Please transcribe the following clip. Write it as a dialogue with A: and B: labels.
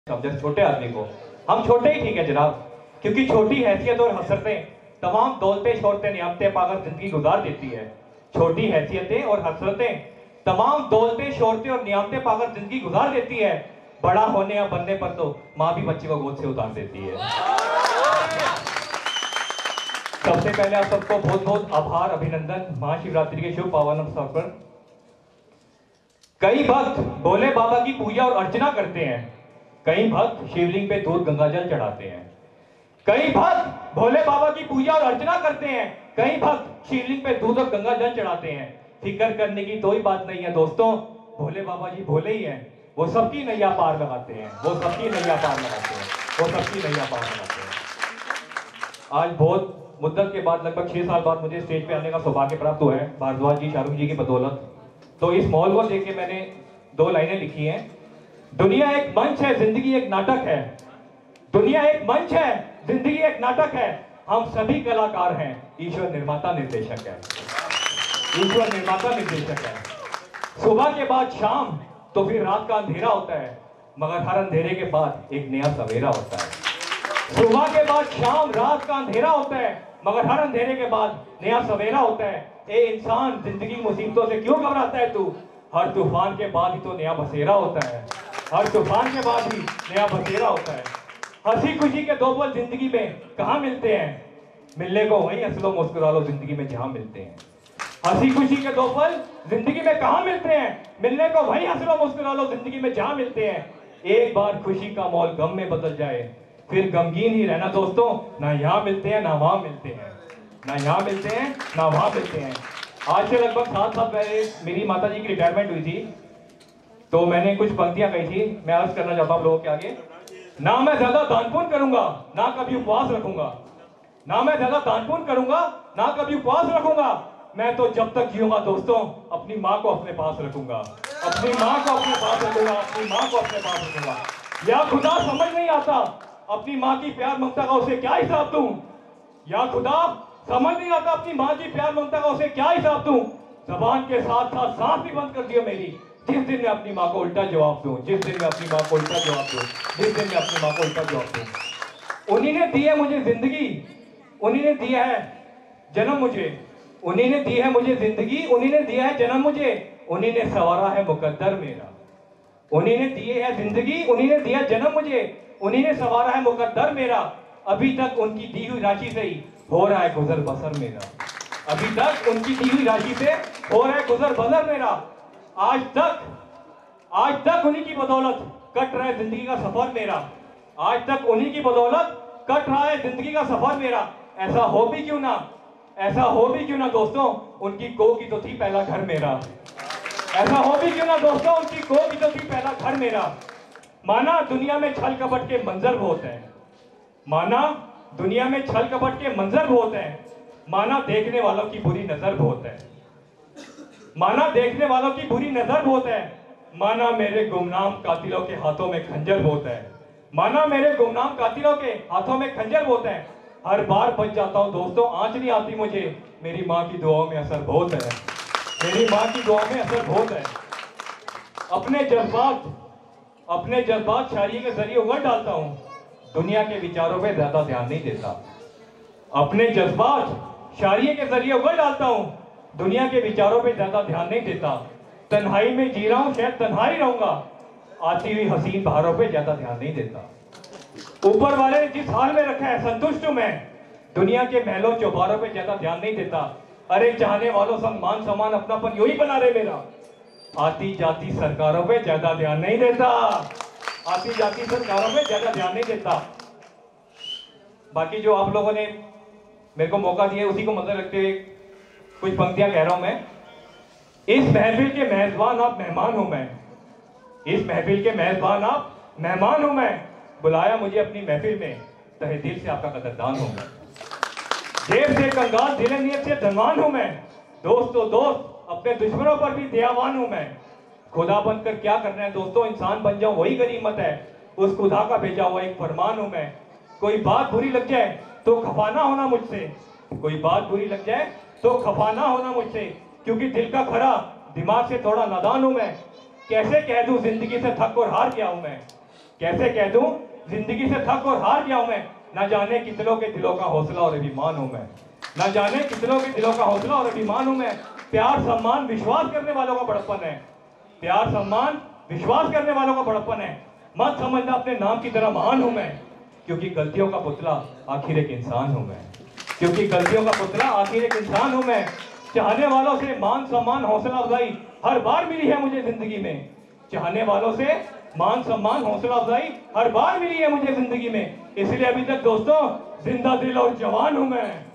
A: समझे छोटे आदमी को। हम छोटे ही ठीक है जनाब, क्योंकि छोटी हैसियत और हसरतें तमाम दौलतें छोड़ते नियामतें पाकर जिंदगी गुजार देती है। छोटी हैसियतें और हसरतें तमाम दौलतें छोड़ते और नियामतें पाकर जिंदगी गुजार देती है। बड़ा होने या बनने पर तो माँ भी बच्चे को गोद से उतार देती है। सबसे पहले आप सबको बहुत बहुत आभार, अभिनंदन महाशिवरात्रि के शुभ पावन अवसर पर। कई भक्त भोले बाबा की पूजा और अर्चना करते हैं, कई भक्त शिवलिंग पे दूध गंगाजल चढ़ाते हैं, कई भक्त भोले बाबा की पूजा और अर्चना करते हैं, कई भक्त शिवलिंग पे दूध और गंगाजल चढ़ाते हैं। फिक्र करने की कोई बात नहीं है दोस्तों, भोले बाबा जी भोले ही हैं, वो सबकी नैया पार लगाते हैं, वो सबकी नैया पार लगाते हैं, वो सबकी नैया पार लगाते हैं। आज बहुत मुद्दत के बाद, लगभग 6 साल बाद मुझे स्टेज पे आने का सौभाग्य प्राप्त हुआ है भारद्वाज जी, शाहरुख जी की बदौलत। तो इस मॉल को देख के मैंने 2 लाइनें लिखी हैं। दुनिया एक मंच है, जिंदगी एक नाटक है। दुनिया एक मंच है, जिंदगी एक नाटक है। हम सभी कलाकार हैं, ईश्वर निर्माता निर्देशक है, ईश्वर निर्माता निर्देशक है। सुबह के बाद शाम तो फिर रात का अंधेरा होता है, मगर हर अंधेरे के बाद एक नया सवेरा होता है। सुबह के बाद शाम रात का अंधेरा होता है, मगर हर अंधेरे के बाद नया सवेरा होता है। ए इंसान, जिंदगी मुसीबतों से क्यों घबराता है तू? हर तूफान के बाद ही तो नया बसेरा होता है, हर तूफान के बाद ही नया बसेरा होता है। हंसी खुशी के 2 पल जिंदगी में कहाँ मिलते हैं? मिलने को वहीं हंस लो मुस्कुरा लो जिंदगी में जहां मिलते हैं। हंसी खुशी के 2 पल जिंदगी में कहाँ मिलते हैं? मिलने को वहीं हंस लो मुस्कुरा लो जिंदगी में जहां मिलते हैं। एक बार खुशी का माहौल गम में बदल जाए, फिर गमगीन ही रहना दोस्तों, ना यहाँ मिलते हैं ना वहां मिलते हैं, ना यहाँ मिलते हैं ना वहां मिलते हैं। आज से लगभग 7 साल पहले मेरी माता जी की रिटायरमेंट हुई थी, तो मैंने कुछ पंक्तियां कही थी, मैं अर्ज करना चाहता हूं लोगों के आगे। ना मैं ज्यादा दान पुण्य करूंगा, ना कभी उपवास रखूंगा, ना मैं ज्यादा दान पुण्य करूंगा, ना कभी उपवास रखूंगा। मैं तो जब तक जीऊंगा दोस्तों अपनी माँ को अपने पास रखूंगा, अपनी माँ को अपने पास रखूंगा, अपनी माँ को अपने पास रखूंगा। या खुदा समझ नहीं आता अपनी माँ की प्यार ममता का उसे क्या हिसाब दूं? या खुदा समझ नहीं आता अपनी माँ की प्यार ममता का उसे क्या हिसाब दूं? जबान के साथ साथ सांस भी बंद कर दिया मेरी, जिस दिन मैं अपनी माँ को उल्टा जवाब दूं, जिस दिन मैं अपनी माँ को उल्टा जवाब दूं, जिस दिन मैं अपनी माँ को उल्टा जवाब दूं। उन्हीं ने दी है मुझे जिंदगी, उन्हीं ने दिया है जन्म मुझे, उन्हीं ने दी है मुझे जिंदगी, उन्हीं ने दिया है जन्म मुझे, उन्हीं ने संवारा है मुकद्दर मेरा। उन्हीं ने दिए है जिंदगी, उन्हीं ने दिया जन्म मुझे, उन्हीं ने संवारा है मुकद्दर मेरा। अभी तक उनकी दी हुई राशि से ही हो रहा है गुजर बसर मेरा, अभी तक उनकी दी हुई राशि से हो रहा है गुजर बसर मेरा। आज तक उन्हीं की बदौलत कट रहा है जिंदगी का सफर मेरा, आज तक उन्हीं की बदौलत कट रहा है जिंदगी का सफर मेरा। ऐसा हो भी क्यों ना, ऐसा हो भी क्यों ना दोस्तों, उनकी गो की तो थी पहला घर मेरा। ऐसा हो भी क्यों ना दोस्तों, उनकी गो की तो थी पहला घर मेरा। माना दुनिया में छल कपट के मंजर बहुत हैं, माना दुनिया में छल कपट के मंजर बहुत हैं, माना देखने वालों की बुरी नजर बहुत है, माना देखने वालों की बुरी नजर बहुत है। माना मेरे गुमनाम कातिलों के हाथों में खंजर बहुत है, माना मेरे गुमनाम कातिलों के हाथों में खंजर बहुत है। हर बार बच जाता हूं दोस्तों, आंच नहीं आती मुझे, मेरी माँ की दुआओं में असर बहुत है, मेरी माँ की दुआओं में असर बहुत है। अपने जज्बात शायरी के जरिए उगल डालता हूँ, दुनिया के विचारों पे ज्यादा ध्यान नहीं देता। अपने जज्बात शायरी के जरिए उगल डालता हूँ, दुनिया के विचारों पे ज्यादा ध्यान नहीं देता। तन्हाई में जी रहा हूँ, शायद तन्हाई रहूंगा, आती हुई हसीन बहारों पे ज्यादा ध्यान नहीं देता। ऊपर वाले ने जिस हाल में रखा है संतुष्ट हूं मैं, दुनिया के महलों चौबारों पे ज्यादा ध्यान नहीं देता। अरे चाहने वालों संग मान सम्मान अपनापन यू ही बना रहे मेरा, आती जाती सरकारों पे ज्यादा ध्यान नहीं देता, आती जाती सरकारों पे ज्यादा ध्यान नहीं देता। बाकी जो आप लोगों ने मेरे को मौका दिया उसी को मद्देनजर रखते हुए कुछ पंक्तियां कह रहा हूं मैं। इस महफिल के मेजबान आप मेहमान हूं मैं, इस महफिल के मेजबान आप मेहमान हूं मैं, बुलाया मुझे अपनी महफिल में, तहे दिल से आपका कदरदान हूं मैं। जेब से कंगाल दिल नियत से धनवान हूं मैं, दोस्त तो दोस्त अपने दुश्मनों पर भी दयावान हूं मैं। खुदा बनकर क्या करना है दोस्तों, इंसान बन जाऊं वही गनीमत है, उस खुदा का भेजा हुआ एक फरमान हूं मैं। कोई बात बुरी लग जाए तो खफा ना होना मुझसे, कोई बात बुरी लग जाए तो खफा ना होना मुझसे, क्योंकि दिल का खरा दिमाग से थोड़ा नादान हूं मैं। कैसे कह दूं जिंदगी से थक और हार गया हूं मैं, कैसे कह दूं, जिंदगी से थक और हार गया हूं मैं। ना जाने कितनों के दिलों का हौसला और अभिमान हूं मैं। ना जाने कितनों के दिलों का हौसला और अभिमान हूं मैं। प्यार सम्मान विश्वास करने वालों का बड़प्पन है। प्यार सम्मान विश्वास करने वालों का बड़प्पन है। मत समझना अपने नाम की तरह महान हूं मैं, क्योंकि गलतियों का पुतला आखिर एक इंसान हूं मैं। क्योंकि गलतियों का पुतला आखिर एक इंसान हूं मैं। चाहने वालों से मान सम्मान हौसला अफजाई हर बार मिली है मुझे जिंदगी में। चाहने वालों से मान सम्मान हौसला अफजाई हर बार मिली है मुझे जिंदगी में। इसलिए अभी तक दोस्तों जिंदा दिल और जवान हूं मैं।